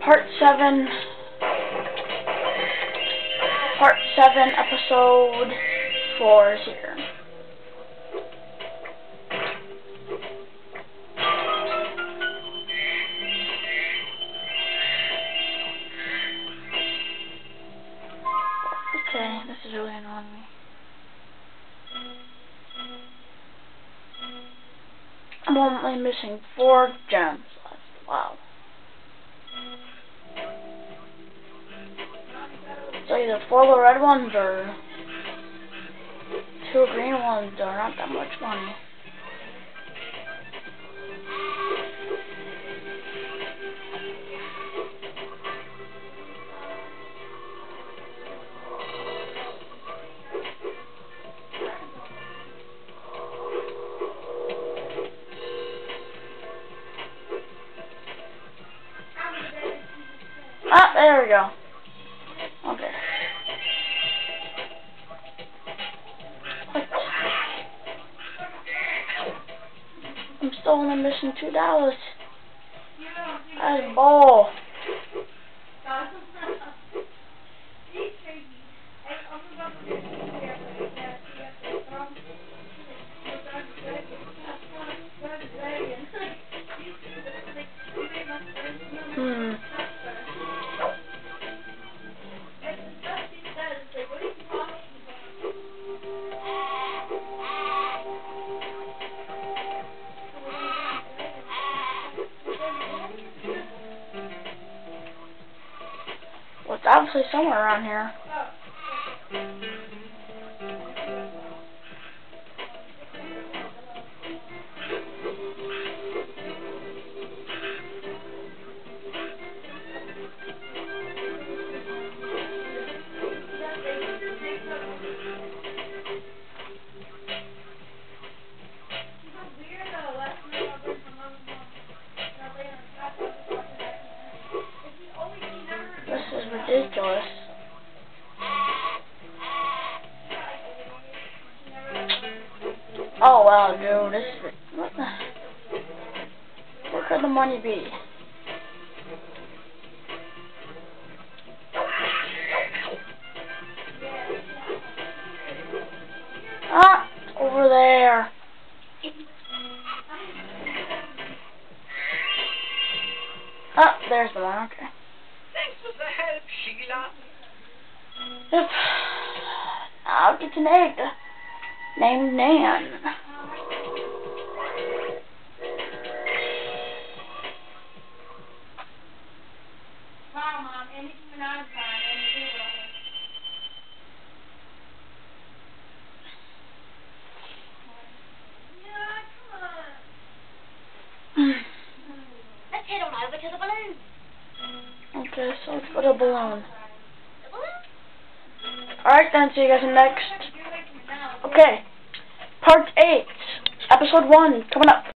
Part 7, episode 4 is here. Okay, this is really annoying me. I'm only missing 4 gems left. Wow. So either 4 little red ones or 2 green ones are not that much money. Ah, there we go. Okay. What? I'm still only missing $2. That's bull. Well, it's obviously somewhere around here. This is ridiculous. Oh well, dude, this is what the? Where could the money be? Ah, over there. Ah, there's the one. Okay. Thanks for the help, Sheila. Yep. Now get an egg named Nan. Wow, Mom, anything when I'm fine, and you Yeah, come on. Let's head on over to the balloon. Okay, so let's go to the balloon. The balloon? Alright then, see you guys next. Okay, part 8, episode 1, coming up.